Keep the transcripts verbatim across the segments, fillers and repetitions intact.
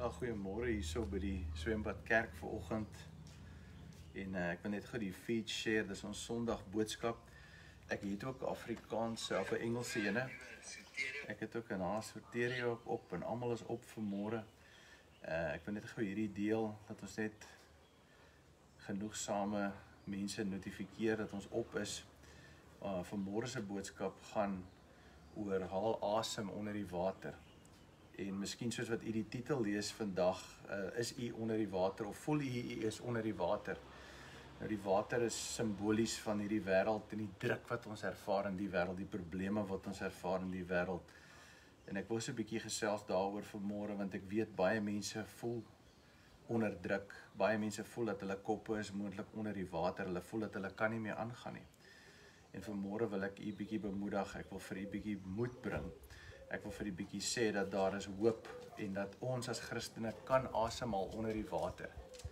Ja, goeiemôre hier so by die Swembad Kerk vanoggend. En uh, ek wil net gou die feed share, dis ons Sondag boodskap. Ek het ook Afrikaanse of 'n Engelse ene. Ek het ook 'n Hasorterie op, op en almal is op vanmôre. Uh, ek wil net gou hierdie deel dat ons net genoegsame mense notifikeer dat ons op is. Uh, vanmôre se boodskap gaan oor haal asem onder die water. En miskien soos wat u die titel lees vandag, uh, is u onder die water of voel u u is onder die water. Nou die water is simbolies van hierdie wêreld en die druk wat ons ervaar in die wêreld, die probleme wat ons ervaar in die wêreld. En ek wil so 'n bietjie gesels daaroor vanmôre want ek weet baie mense voel onder druk. Baie mense voel dat hulle koppe is moontlik onder die water. Hulle voel dat hulle kan nie meer aangaan nie. En vanmôre wil ek u bietjie bemoedig. Ek wil vir u bietjie moed bring. Ek wil vir die bietjie sê dat daar is hoop en dat ons as Christene kan asemhaal onder die water.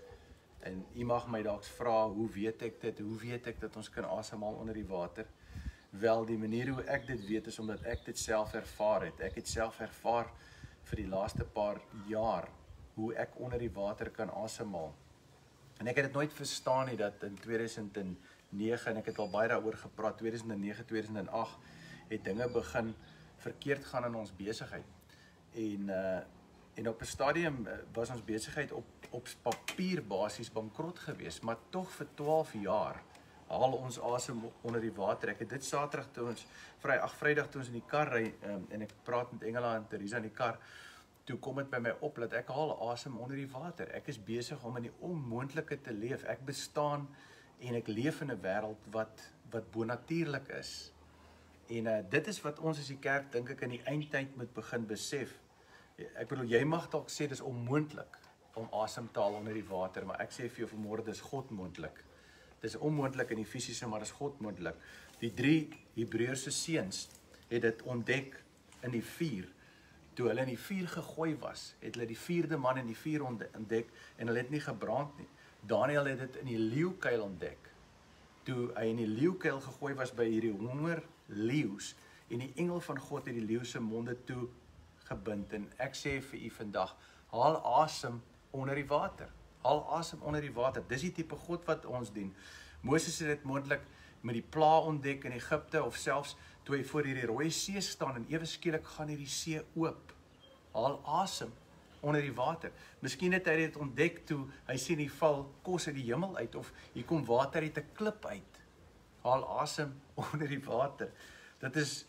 En u mag my dalk vra, hoe weet ek dit? Hoe weet ek dat ons kan asemhaal onder die water? Wel, die manier hoe ek dit weet is omdat ek dit self ervaar het. Ek het self ervaar vir die laaste paar jaar hoe ek onder die water kan asemhaal. En ek het dit nooit verstaan nie dat in twee duisend nege, en ek het al baie daaroor gepraat, twee duisend nege, twee duisend agt, het dinge begin verkeerd gaan in ons besigheid. En uh, en op 'n stadium was ons besigheid op op papier basies bankrot geweest, maar tog vir twaalf jaar haal ons asem onder die water. Ek het dit Saterdag toe ons vry ag Vrydag toe ons in die kar ry um, en ek praat met Engela en Teresa in die kar, toe kom dit by my op dat ek haal asem onder die water. Ek is besig om in die onmoontlike te leef. Ek bestaan en ek leef in 'n wêreld wat wat bonatuurlik is. En uh, dit is wat ons as die kerk dink ek in die eindtyd moet begin besef. Ek bedoel, jy mag dalk sê dis onmoontlik om asem te haal onder die water, maar ek sê vir jou vanmôre dis God moontlik. Dis onmoontlik in die fisiese, maar dis God moontlik. Die drie Hebreëse seuns het dit ontdek in die vuur. Toe hulle in die vuur gegooi was, het hulle die vierde man in die vuur ontdek en hulle het nie gebrand nie. Daniël het dit in die leeukuil ontdek. Toe hy in die leeukuil gegooi was by hierdie honger leeu's en die engel van God het die leeu se monde toe gebind. En ek sê vir u vandag, haal asem onder die water. Haal asem onder die water. Dis die tipe God wat ons dien. Moses het dit moontlik met die pla ontdek in Egipte of selfs toe hy voor hierdie Rooi See staan en ewe skielik gaan hierdie see oop. Haal asem onder die water. Miskien het hy dit ontdek toe hy sien die val kos uit die hemel uit of hier kom water uit 'n klip uit. Haal asem onder die water. Dit is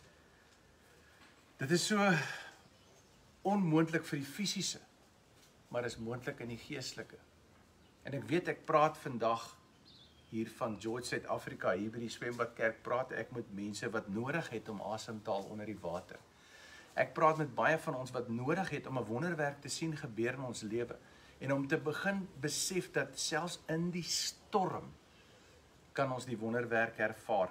dit is so onmoontlik vir die fisiese, maar is moontlik in die geestelike. En ek weet ek praat vandag hier van George, Suid-Afrika, hier by die Swembad Kerk, praat ek met mense wat nodig het om asem te haal onder die water. Ek praat met baie van ons wat nodig het om 'n wonderwerk te sien gebeur in ons lewe en om te begin besef dat selfs in die storm kan ons die wonderwerk ervaar.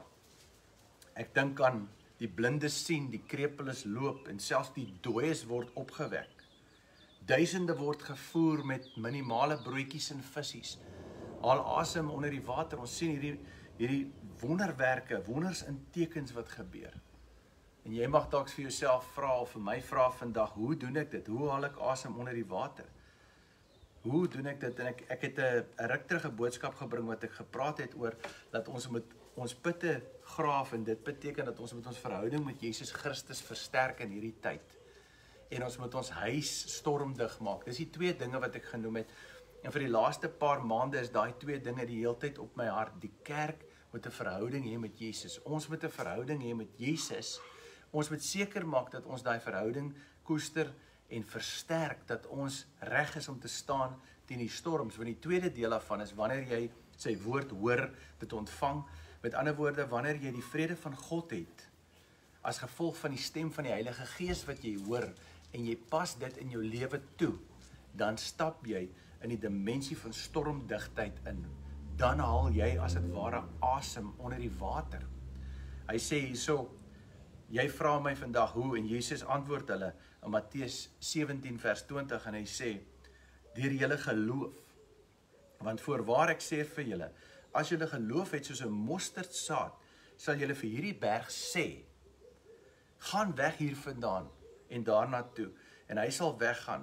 Ek dink aan die blindes sien, die krepeles loop en selfs die dooies word opgewek. Duisende word gevoer met minimale broodjies en visse. Haal asem onder die water. Ons sien hierdie hierdie wonderwerke, wonders in tekens wat gebeur. En jy mag dalk vir jouself vra of vir my vra vandag, hoe doen ek dit? Hoe haal ek asem onder die water? Hoe doen ek dit? En ek ek het 'n 'n ruk terug 'n boodskap gebring wat ek gepraat het oor dat ons moet ons putte graaf en dit beteken dat ons moet ons verhouding met Jesus Christus versterk in hierdie tyd. En ons moet ons huis stormdig maak. Dis die twee dinge wat ek genoem het. En vir die laaste paar maande is daai twee dinge die heeltyd op my hart. Die kerk moet 'n verhouding hê met Jesus. Ons moet 'n verhouding hê met Jesus. Ons moet seker maak dat ons daai verhouding koester en versterk, dat ons reg is om te staan teen die storms. Want die tweede deel daarvan is wanneer jy sy woord hoor, dit ontvang. Met ander woorde, wanneer jy die vrede van God het, as gevolg van die stem van die Heilige Gees wat jy hoor, en jy pas dit in jou lewe toe, dan stap jy in die dimensie van stormdigtheid in. Dan haal jy as het ware asem onder die water. Hy sê hierso, jy vra my vandag hoe, en Jesus antwoord hulle in Matteus sewentien vers twintig, en hy sê, deur julle geloof, want voorwaar ek sê vir julle, as julle geloof het soos 'n mosterdsaad, sal julle vir hierdie berg sê, gaan weg hier vandaan en daarna toe, en hy sal weggaan,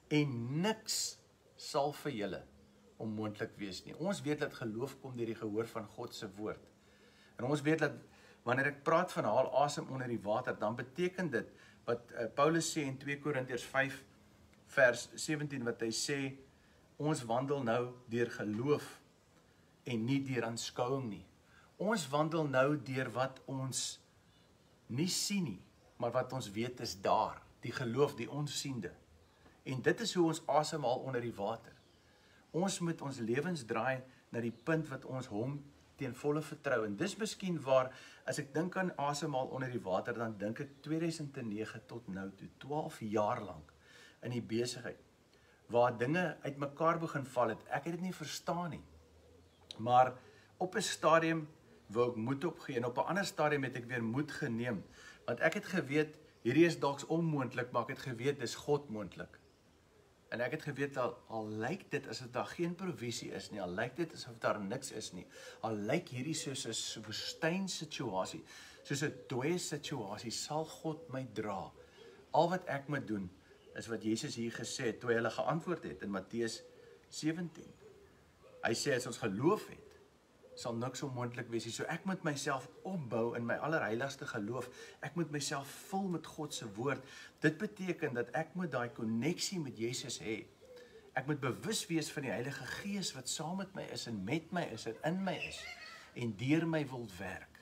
En niks sal vir julle onmoontlik wees nie. Ons weet dat geloof kom deur die gehoor van God se woord. En ons weet dat wanneer ek praat van haal asem onder die water, dan beteken dit wat uh, Paulus sê in twee Korintiërs vyf vers sewentien, wat hy sê, ons wandel nou deur geloof en nie deur aanskouing nie. Ons wandel nou deur wat ons nie sien nie, maar wat ons weet is daar, die geloof, die onsiende. En dit is hoe ons asemhaal onder die water. Ons moet ons lewens draai na die punt wat ons hom teen volle vertrou. En dis miskien waar, as ek dink aan asemhaal onder die water, dan dink ek tweeduisend nege tot nou toe, twaalf jaar lank in die besigheid, waar dinge uitmekaar begin val het. Ek het dit nie verstaan nie. Maar op 'n stadium wou ek moed opgee, en op 'n ander stadium het ek weer moed geneem. Want ek het geweet, hierdie is dalk onmoontlik, maar ek het geweet, dis God moontlik. En ek het geweet, al, al lyk dit asof daar geen provisie is nie, al lyk dit asof daar niks is nie, al lyk hierdie soos 'n woestyn situasie, soos 'n dooie situasie, sal God my dra. Al wat ek moet doen, is wat Jesus hier gesê het, toe hy hulle geantwoord het in Matteus sewentien. Hy sê, as ons geloof het, sal niks onmoontlik wees nie. So ek moet myself opbou in my allerheiligste geloof. Ek moet myself vul met God se woord. Dit beteken dat ek moet daai koneksie met Jesus hê. Ek moet bewus wees van die Heilige Gees wat saam met my is en met my is en in my is en deur my wil werk.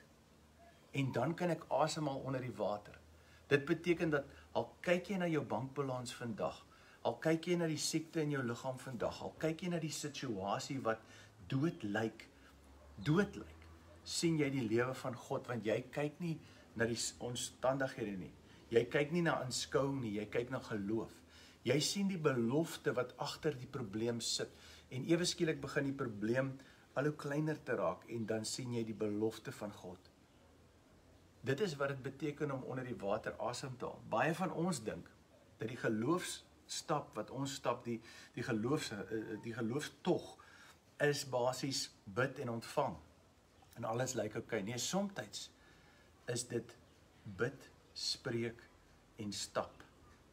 En dan kan ek asemhaal onder die water. Dit beteken dat al kyk jy na jou bankbalans vandag, al kyk jy na die siekte in jou liggaam vandag, al kyk jy na die situasie wat dood lyk, dood lyk, sien jy die lewe van God, want jy kyk nie na die omstandighede nie. Jy kyk nie na aanskouing nie, jy kyk na geloof. Jy sien die belofte wat agter die probleem sit, en ewe skielik begin die probleem al hoe kleiner te raak, en dan sien jy die belofte van God. Dit is wat dit beteken om onder die water asem te haal. Baie van ons dink dat die geloofsstap wat ons stap, die, die, geloofs, die geloofstog, is basies bid en ontvang. En alles lyk oké. Nee, somtyds is dit bid, spreek en stap.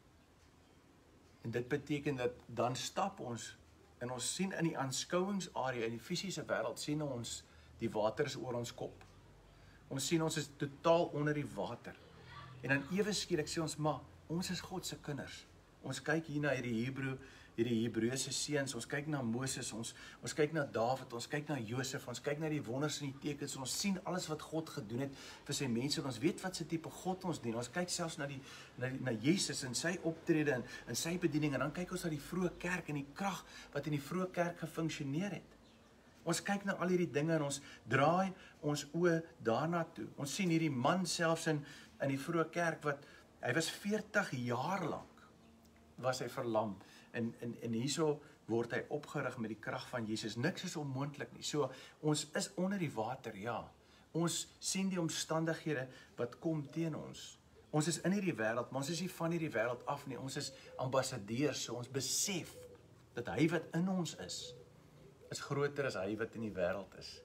En dit beteken dat dan stap ons, en ons sien in die aanskouingsarea, in die fisiese wêreld, sien ons die water is oor ons kop. Ons sien ons is totaal onder die water. En dan ewe skielik sê ons, maar ons is God se kinders. Ons kyk hier na hierdie Hebreë, hierdie Hebreëse seuns, ons kyk na Moses, ons, ons kyk na Dawid, ons kyk na Josef, ons kyk na die wonders en die tekens, ons sien alles wat God gedoen het vir sy mense, en ons weet wat se tipe God ons dien. Ons kyk selfs na, die, na, die, na Jesus en sy optrede en, en sy bediening, en dan kyk ons na die vroeë kerk en die krag wat in die vroeë kerk gefunksioneer het. Ons kyk na al hierdie dinge en ons draai ons oë daarna toe. Ons sien hierdie man selfs in, in die vroeë kerk, wat hy was veertig jaar lank, was hy verlam. En, en, en hierso word hy opgerig met die krag van Jesus. Niks is onmoontlik nie. So, ons is onder die water, ja. Ons sien die omstandighede wat kom teen ons. Ons is in hierdie wêreld, maar ons is nie van hierdie wêreld af nie. Ons is ambassadeurs, so ons besef dat hy wat in ons is, is groter as hy wat in die wêreld is.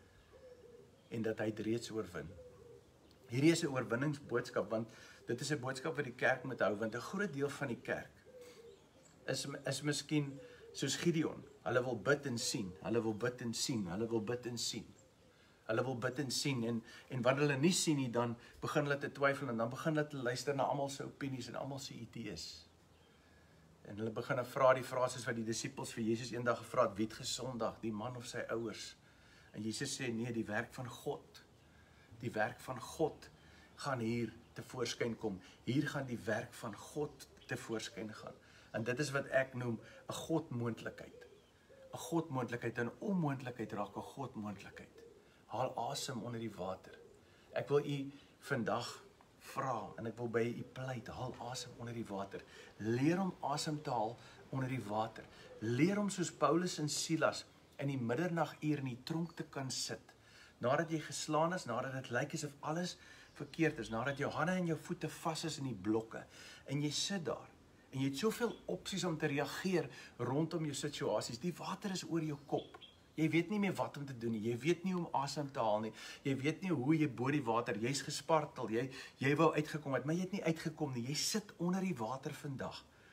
En dat hy het reeds oorwin. Hierdie is 'n oorwinningsboodskap, want dit is 'n boodskap wat die kerk moet hou, want 'n groot deel van die kerk is, is miskien soos Gideon. Hulle wil bid en sien, hulle wil bid en sien, hulle wil bid en sien. Hulle wil bid en sien, en, en wanneer hulle nie sien nie, dan begin hulle te twyfel, en dan begin hulle te luister na almal se opinies en almal se idees. En hulle begin te vra die vrae soos wat die disippels vir Jesus eendag gevra het, wie het gesondig, die man of sy ouers? En Jesus sê, nee, die werk van God, die werk van God gaan hier tevoorskyn kom. Hier gaan die werk van God tevoorskyn gaan. En dit is wat ek noem 'n Godmoontlikheid. 'n Godmoontlikheid, 'n onmoontlikheid raak 'n Godmoontlikheid. Haal asem onder die water. Ek wil u vandag vra, en ek wil by u pleit, haal asem onder die water. Leer om asem te haal onder die water. Leer om soos Paulus en Silas in die middernaguur in die tronk te kan sit. Nadat jy geslaan is, nadat dit lyk asof alles verkeerd is, nadat jou hande en jou voete vas is in die blokke, en jy sit daar, en jy het soveel opsies om te reageer rondom jou situasies. Die water is oor jou kop. Jy weet nie meer wat om te doen nie. Jy weet nie hoe om asem te haal nie. Jy weet nie hoe jy bo die water, jy's gespartel, jy, jy wou uitgekom het, maar jy het nie uitgekom nie. Jy sit onder die water vandag.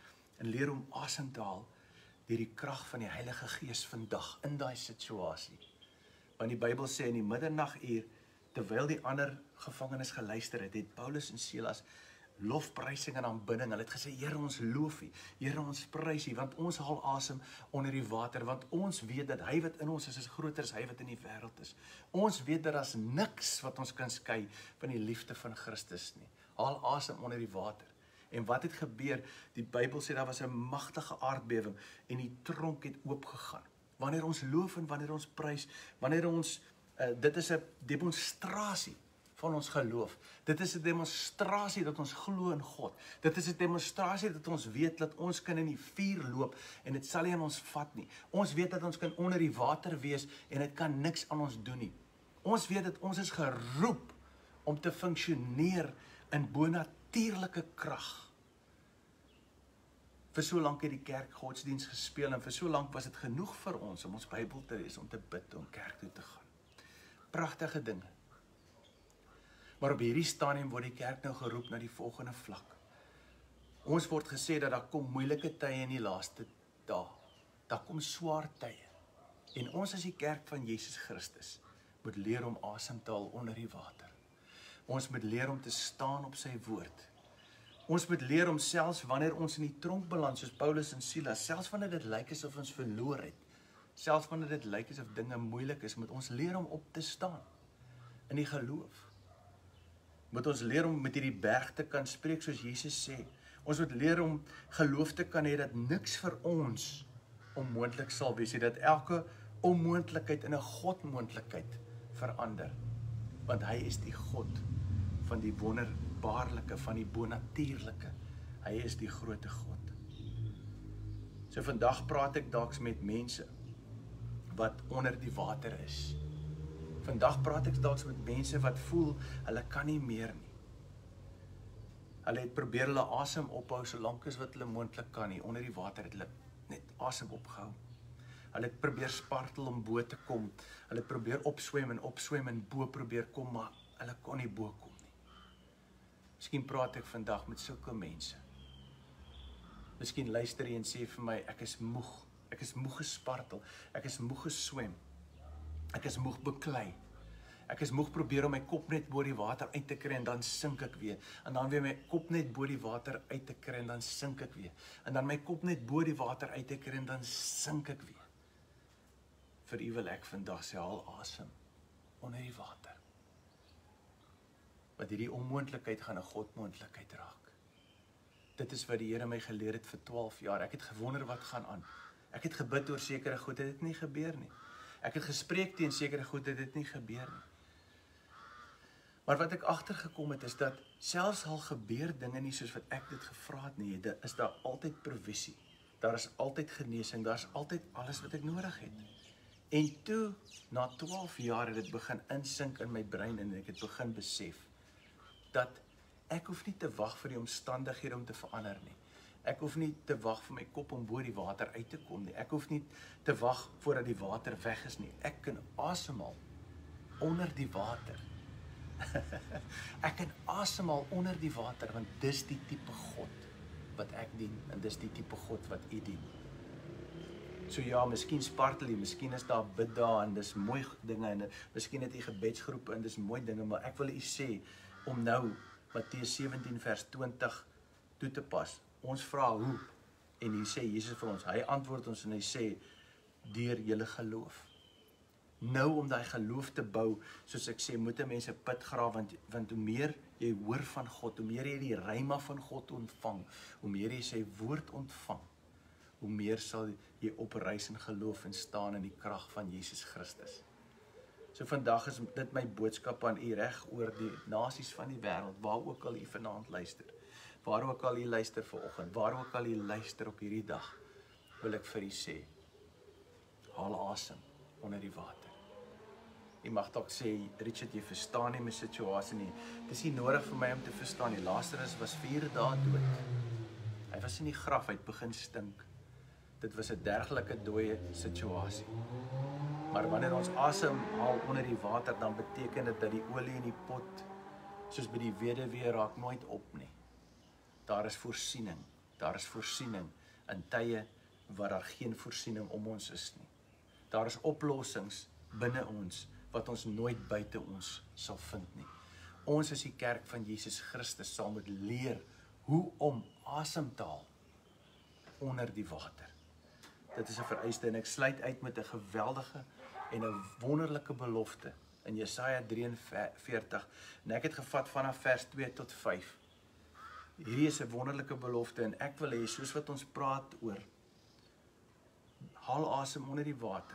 en leer om asem te haal deur die krag van die Heilige Gees vandag in daai situasie. Want die Bybel sê in die middernaguur, terwyl die ander gevangenes geluister het, het Paulus en Silas lofprysing en aanbidding. Hulle het gesê, Here, ons loof U, Here, ons prys U, want ons haal asem onder die water, want ons weet dat hy wat in ons is, is groter as hy wat in die wêreld is. Ons weet dat daar's niks wat ons kan skei van die liefde van Christus nie. Haal asem onder die water. En wat het gebeur? Die Bybel sê daar was 'n magtige aardbewing en die tronk het oopgegaan. Wanneer ons loof en wanneer ons prys, wanneer ons, uh, dit is 'n demonstrasie van ons geloof. Dit is 'n demonstrasie dat ons glo in God. Dit is 'n demonstrasie dat ons weet dat ons kan in die vuur loop en dit sal nie aan ons vat nie. Ons weet dat ons kan onder die water wees en dit kan niks aan ons doen nie. Ons weet dat ons is geroep om te funksioneer in bonatuurlike krag. Vir so lank het die kerk godsdiens gespeel en vir so lank was dit genoeg vir ons om ons Bybel te lees, om te bid, om kerk toe te gaan. Pragtige dinge. Maar op hierdie stadium word die kerk nou geroep na die volgende vlak. Ons word gesê dat daar kom moeilike tye in die laaste dae. Daar kom swaar tye. En ons as die kerk van Jesus Christus moet leer om asem te haal onder die water. Ons moet leer om te staan op sy woord. Ons moet leer om selfs wanneer ons in die tronk beland, soos Paulus en Silas, selfs wanneer dit lyk asof ons verloor het, selfs wanneer dit lyk asof dinge moeilik is, moet ons leer om op te staan in die geloof. Moet ons leer om met hierdie berg te kan spreek soos Jesus sê. Ons moet leer om geloof te kan hê dat niks vir ons onmoontlik sal wees, dat elke onmoontlikheid in 'n godmoontlikheid verander. Want hy is die God van die wonderbaarlike, van die bonatuurlike. Hy is die grote God. So vandag praat ek dalk met mense wat onder die water is. Vandag praat ek dalk met mense wat voel, hulle kan nie meer nie. Hulle het probeer hulle asem ophou, solank as wat hulle moontlik kan nie. Onder die water het hulle net asem opgehou. Hulle het probeer spartel om bo te kom. Hulle het probeer opswem en opswem en bo probeer kom, maar hulle kon nie bo kom nie. Miskien praat ek vandag met sulke mense. Miskien luister jy en sê vir my, ek is moeg. Ek is moeg gespartel. Ek is moeg geswem. Ek is moeg beklei. Ek is moeg probeer om my kop net bo die water uit te kry en dan sink ek weer. En dan weer my kop net bo die water uit te kry en dan sink ek weer. En dan my kop net bo die water uit te kry en dan sink ek weer. Vir u wil ek vandag sê, haal asem onder die water. Want hierdie onmoontlikheid gaan 'n godmoontlikheid raak. Dit is wat die Here my geleer het vir twaalf jaar. Ek het gewonder wat gaan aan. Ek het gebid oor sekere goed, dit het nie gebeur nie. Ek het gespreek teen sekere goed, dit het nie gebeur nie. Maar wat ek agtergekom het is dat selfs al gebeur dinge nie soos wat ek dit gevra het nie, is daar altyd provisie. Daar is altyd genesing, daar is altyd alles wat ek nodig het. En toe, na twaalf jaar het dit begin insink in my brein en ek het begin besef dat ek hoef nie te wag vir die omstandighede om te verander nie. Ek hoef nie te wag vir my kop om bo die water uit te kom nie. Ek hoef nie te wag voordat die water weg is nie. Ek kan asemhaal onder die water. Ek kan asemhaal onder die water, want dis die tipe God wat ek dien, en dis die tipe God wat u dien. So ja, miskien spartel jy, miskien is daar bid daar, en dis mooi dinge, en miskien het jy gebedsgroepe, en dis mooi dinge, maar ek wil u sê, om nou, Matteus sewentien vers twintig toe te pas. Ons vra hoe, en hier sê Jesus vir ons, hy antwoord ons en hy sê, deur julle geloof. Nou om daai geloof te bou, soos ek sê, moet 'n mens 'n put grawe, want, want hoe meer jy hoor van God, hoe meer jy die rema van God ontvang, hoe meer jy sy woord ontvang, hoe meer sal jy opreis in geloof en staan in die krag van Jesus Christus. So vandag is dit my boodskap aan u reg oor die nasies van die wêreld, waar ook al u vanaand luister, waar ook al u luister vanoggend, waar ook al u luister op hierdie dag, wil ek vir u sê, haal asem onder die water. Jy mag dalk sê, Richard, jy verstaan nie my situasie nie. Dit is nie nodig vir my om te verstaan nie. Lazarus was vier dae dood. Hy was in die graf, hy het begin stink. Dit was 'n dergelike dooie situasie. Maar wanneer ons asem haal onder die water, dan beteken dit dat die olie in die pot, soos by die weduwee, raak nooit op nie. Daar is voorsiening, daar is voorsiening. in tye waar daar geen voorsiening om ons is nie. Daar is oplossings binne ons wat ons nooit buite ons sal vind nie. Ons is die kerk van Jesus Christus sal moet leer hoe om asem te haal onder die water. Dit is 'n vereiste en ek sluit uit met 'n geweldige en 'n wonderlike belofte in Jesaja drie en veertig. En ek het gevat vanaf vers twee tot vyf. Hierdie is 'n wonderlike belofte en ek wil hê soos wat ons praat oor haal asem onder die water.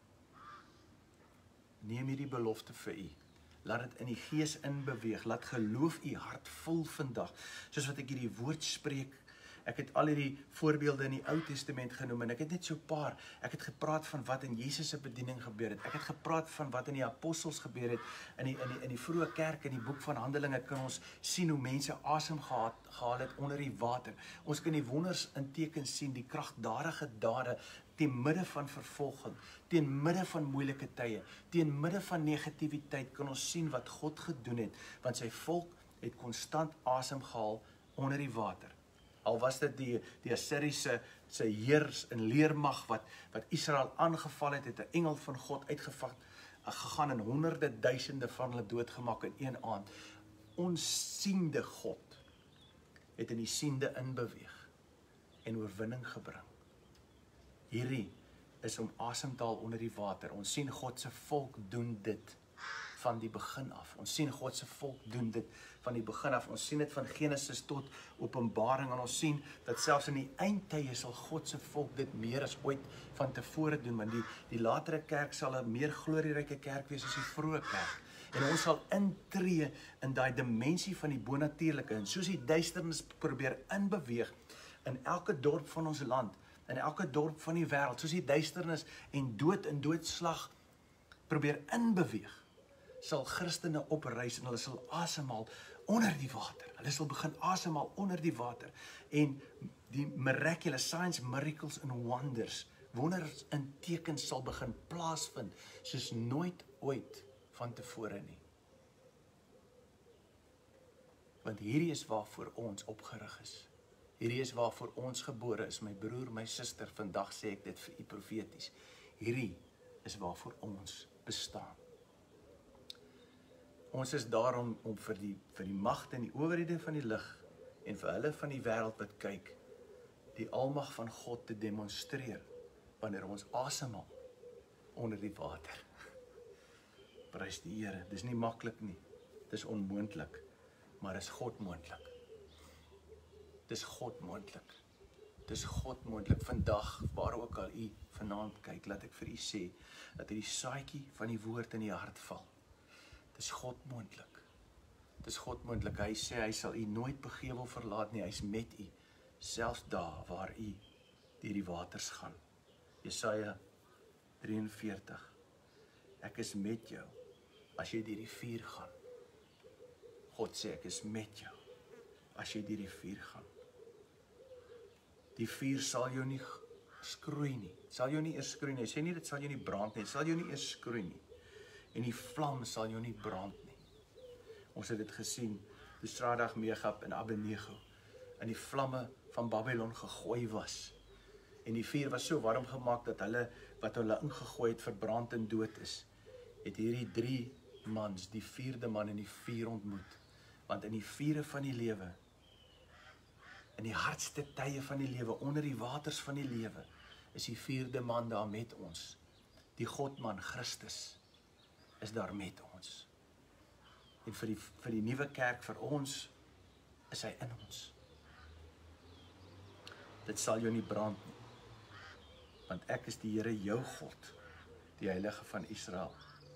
Neem hierdie belofte vir u. Laat dit in die gees inbeweeg. Laat geloof u hart vul vandag. Soos wat ek hierdie woord spreek. Ek het al hierdie voorbeelde in die Ou Testament genoem en ek het net so 'n paar. Ek het gepraat van wat in Jesus se bediening gebeur het. Ek het gepraat van wat in die apostels gebeur het. In die in die in die vroeë kerk in die boek van Handelinge kan ons sien hoe mense asem gehad gehaal het onder die water. Ons kan die wonders in tekens sien, die kragtadige dade teen midde van vervolging, teen midde van moeilike tye, teen midde van negativiteit kan ons sien wat God gedoen het, want sy volk het konstant asem gehaal onder die water. Al was dit die, die Assiriese sy heers en leermag wat, wat Israel aangeval het, het 'n engel van God uitgevat, gegaan en honderde duisende van hulle doodgemaak in een aand. Onsiende God het in die siende inbeweeg en oorwinning gebring. Hierdie is om asem te haal onder die water. Ons sien God se volk doen dit van die begin af. Ons sien God se volk doen dit van die begin af. Ons sien dit van Genesis tot Openbaring en ons sien dat selfs in die eindtye sal God se volk dit meer as ooit van tevore doen, want die, die latere kerk sal 'n meer glorieryke kerk wees as die vroeë kerk. En ons sal intree in daai dimensie van die bonatuurlike en soos die duisternis probeer inbeweeg in elke dorp van ons land, in elke dorp van die wêreld, soos die duisternis en dood en doodslag probeer inbeweeg, sal Christene opreis en hulle sal asemhaal onder die water. Hulle sal begin asemhaal onder die water. En die miraculous signs, miracles and wonders, wonders en tekens sal begin plaasvind, soos nooit ooit van tevore nie. Want hierdie is waarvoor ons opgerig is. Hierdie is waarvoor ons gebore is, my broer, my suster, vandag sê ek dit vir u profeties. Hierdie is waarvoor ons bestaan. Ons is daarom om vir die, vir die magte en die owerhede van die lig en vir hulle van die wêreld wat kyk, die almag van God te demonstreer, wanneer ons asemhaal onder die water. Prys die Here, dis nie maklik nie, dis onmoontlik, maar is God moontlik. Dis God moontlik. Dis God moontlik. Vandag, waar ook al u vanaand kyk, laat ek vir u sê, dat die saadjie van die woord in die hart val. Dis God moontlik. Dis God moontlik. Hy sê, hy sal u nooit begewe of verlaat nie, hy is met u, selfs daar waar u deur die waters gaan. Jesaja drie en veertig. Ek is met jou, as jy deur die vuur gaan. God sê, ek is met jou, as jy deur die vuur gaan. Die vuur sal jou nie skroei nie, sal jou nie eers skroei nie, hy sê nie, dit sal jou nie brand nie, sal jou nie eers skroei nie, en die vlam sal jou nie brand nie. Ons het dit gesien, toe Shadrag, Mesach en Abednego in die vlamme van Babylon gegooi was, en die vuur was so warm gemaak, dat hulle, wat hulle ingegooi het, verbrand en dood is, het hierdie drie mans, die vierde man in die vuur ontmoet, want in die vure van die lewe, in die hardste tye van die lewe, onder die waters van die lewe, is die vierde man daar met ons. Die Godman, Christus, is daar met ons. En vir die, vir die nuwe kerk, vir ons, is hy in ons. Dit sal jou nie brand nie, want ek is die Here jou God, die Heilige van Israel.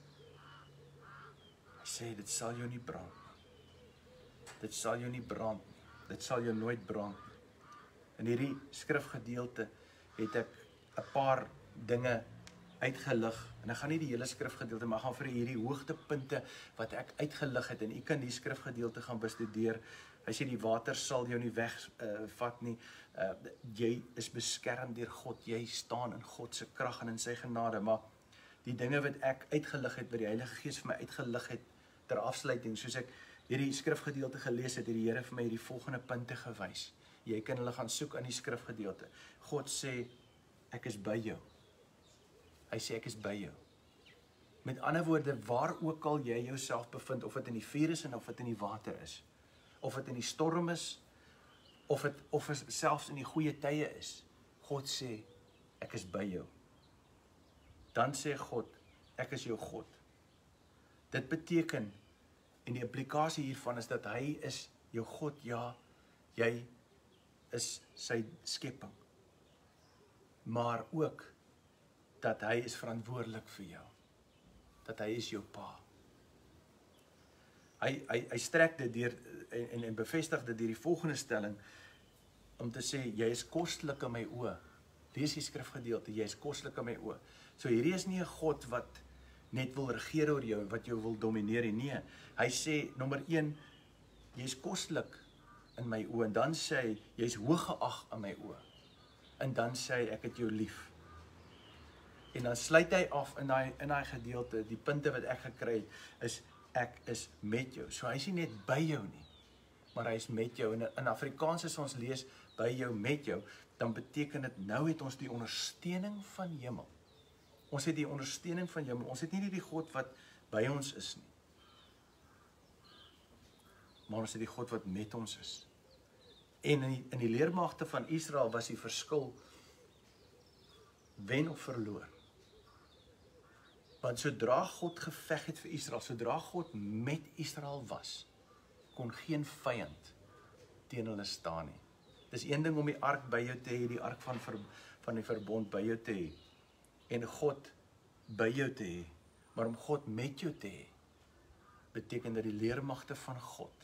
Hy sê, dit sal jou nie brand nie. Dit sal jou nie brand nie. Dit sal jou nooit brand nie. In hierdie skrifgedeelte het ek 'n paar dinge uitgelig, en ek gaan nie die hele skrifgedeelte, maar gaan vir hierdie hoogtepunte wat ek uitgelig het, en u kan die skrifgedeelte gaan bestudeer. Hy sê die water sal jou nie wegvat uh, nie, uh, jy is beskerm deur God, jy staan in God se krag en in sy genade, maar die dinge wat ek uitgelig het, wat die Heilige Gees vir my uitgelig het, ter afsluiting, soos ek hierdie skrifgedeelte gelees het, het die Here vir my hierdie volgende punte gewys. Jy kan hulle gaan soek in die skrifgedeelte. God sê, ek is by jou. Hy sê, ek is by jou. Met ander woorde, waar ook al jy jouself bevind, of dit in die vuur is en of dit in die water is, of dit in die storm is, of dit of het selfs in die goeie tye is, God sê, ek is by jou. Dan sê God, ek is jou God. Dit beteken, en die implikasie hiervan is dat hy is jou God, ja, jy is sy skepping. Maar ook, dat hy is verantwoordelik vir jou. Dat hy is jou pa. Hy, hy, hy strek dit deur, en, en, en bevestig dit deur die volgende stelling, om te sê, jy is kostelik in my oë. Lees die skrifgedeelte, jy is kostelik in my oë. So hierdie is nie 'n God wat net wil regeer oor jou, wat jou wil domineer nie. Nee, hy sê, nommer een, jy is kostelik in my oë, en dan sê hy, jy is hooggeag in my oë. En dan sê hy, ek het jou lief. En dan sluit hy af in daai in daai gedeelte, die punte wat ek gekry het, is, ek is met jou. So hy is nie net by jou nie, maar hy is met jou. En in Afrikaans as ons lees, by jou, met jou, dan beteken dit, nou het ons die ondersteuning van hemel. Ons het die ondersteuning van hemel, ons het nie die God wat by ons is nie, maar ons het die God wat met ons is. En in die, in die leermagte van Israel was die verskil, wen of verloor. Want sodra God geveg het vir Israel, sodra God met Israel was, kon geen vyand teen hulle staan nie. Dis een ding om die ark by jou te hê, die ark van, ver, van die verbond by jou te hê, en God by jou te hê, maar om God met jou te hê, beteken dat die leermagte van God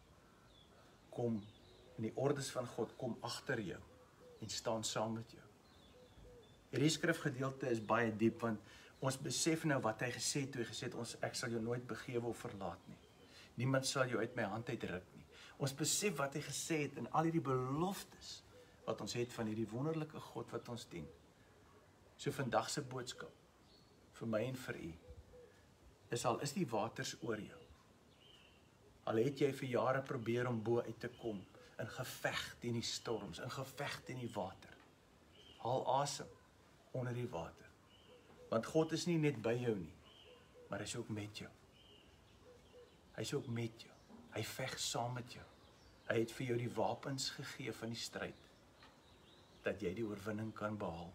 kom, en die ordes van God kom agter jou, en staan saam met jou. Hierdie skrifgedeelte is baie diep, want ons besef nou wat hy gesê het, toe hy gesê het, ons, ek sal jou nooit begewe of verlaat nie. Niemand sal jou uit my hand uitruk nie. Ons besef wat hy gesê het, en al hierdie beloftes, wat ons het van hierdie wonderlike God wat ons dien. So vandag se boodskap, vir my en vir u, is al is die waters oor jou, al het jy vir jare probeer om bo uit te kom, in geveg teen die storms, in geveg teen die water, haal asem onder die water, want God is nie net by jou nie, maar hy is ook met jou. Hy is ook met jou. Hy veg saam met jou. Hy het vir jou die wapens gegee van die stryd, dat jy die oorwinning kan behaal,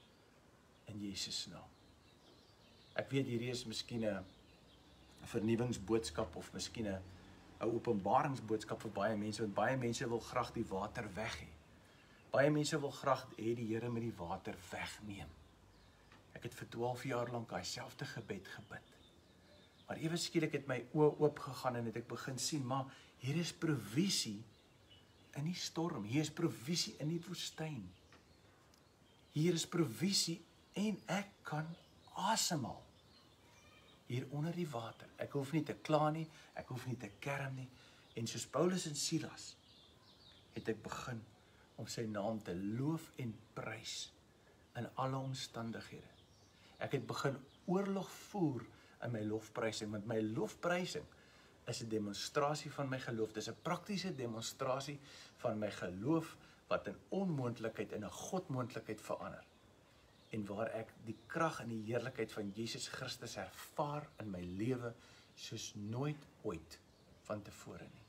in Jesus naam. Ek weet hierdie is miskien 'n vernuwingsboodskap, of miskien 'n 'n openbaringsboodskap vir baie mense, want baie mense wil graag die water weg hê. Baie mense wil graag hê die Here met die water wegneem. Ek het vir twaalf jaar lank daai selfde gebed gebid. Maar ewe skielik het my oë oop gegaan en het ek begin sien, maar hier is provisie in die storm, hier is provisie in die woestyn. Hier is provisie en ek kan asemhaal. Hier onder die water. Ek hoef nie te kla nie, ek hoef nie te kerm nie. En soos Paulus en Silas, het ek begin om sy naam te loof en prys in alle omstandighede. Ek het begin oorlog voer in my lofprysing, want my lofprysing is 'n demonstrasie van my geloof. Dit is 'n praktiese demonstrasie van my geloof wat in onmoontlikheid in 'n godmoontlikheid verander. En waar ek die krag en die heerlikheid van Jesus Christus ervaar in my lewe soos nooit ooit van tevore nie.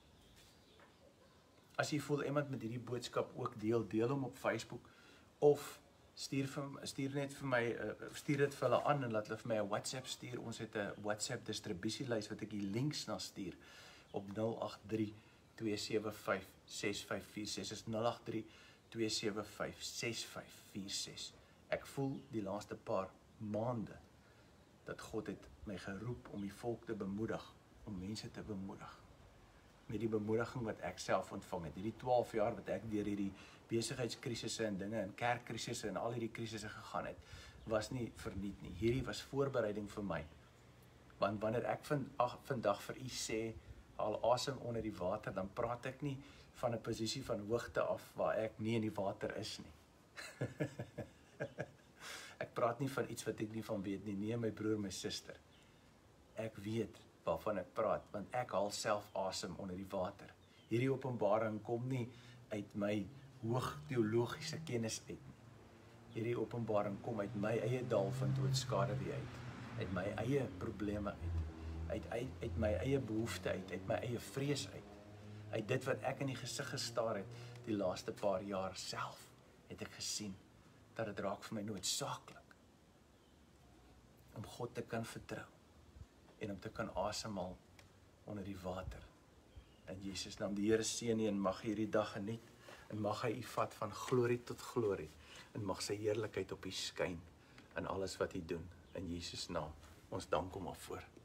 As jy voel iemand met hierdie boodskap ook deel, deel hom op Facebook, of stuur, vir, stuur net vir my, stuur dit vir hulle aan en laat hulle vir my 'n WhatsApp stuur. Ons het 'n WhatsApp distribusielys wat ek die links na stuur op nul agt drie twee sewe vyf ses vyf vier ses. Dis nul agt drie twee sewe vyf ses vyf vier ses. Ek voel die laaste paar maande dat God het my geroep om die volk te bemoedig, om mense te bemoedig. Met die bemoediging wat ek self ontvang het, hierdie twaalf jaar wat ek deur hierdie besigheidskrisisse en dinge en kerkkrisisse en al hierdie krisisse gegaan het, was nie verniet nie. Hierdie was voorbereiding vir my. Want wanneer ek vind, ach, vandag vir u sê, al asem onder die water, dan praat ek nie van 'n posisie van hoogte af waar ek nie in die water is nie. Ek praat nie van iets wat ek nie van weet nie, nee my broer, my suster. Ek weet waarvan ek praat, want ek haal self asem onder die water. Hierdie openbaring kom nie uit my hoog teologiese kennis uit nie. Hierdie openbaring kom uit my eie dal van doodskade uit, uit my eie probleme uit, uit, uit, uit my eie behoefte uit, uit my eie vrees uit, uit dit wat ek in die gesig gestaar het, die laaste paar jaar self, het ek gesien, dat het raak vir my noodsaaklik, om God te kan vertrou, en om te kan asemhaal onder die water. In Jesus naam, die Here seën u en mag hierdie dag geniet, en mag hy u vat van glorie tot glorie, en mag sy heerlikheid op u skyn, in alles wat u doen, in Jesus naam, ons dank hom daarvoor.